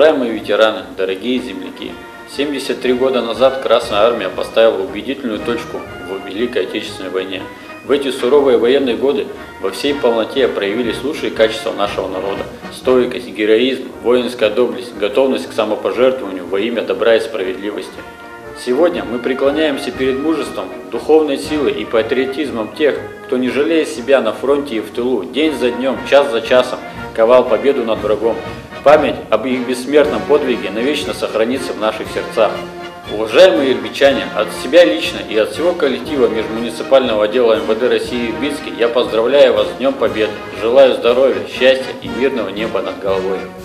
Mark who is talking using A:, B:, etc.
A: Уважаемые ветераны, дорогие земляки, 73 года назад Красная Армия поставила убедительную точку в Великой Отечественной войне. В эти суровые военные годы во всей полноте проявились лучшие качества нашего народа: стойкость, героизм, воинская доблесть, готовность к самопожертвованию во имя добра и справедливости. Сегодня мы преклоняемся перед мужеством, духовной силой и патриотизмом тех, кто, не жалея себя на фронте и в тылу, день за днем, час за часом ковал победу над врагом. Память об их бессмертном подвиге навечно сохранится в наших сердцах. Уважаемые ирбитчане, от себя лично и от всего коллектива межмуниципального отдела МВД России в Ирбитске я поздравляю вас с Днем Победы, желаю здоровья, счастья и мирного неба над головой.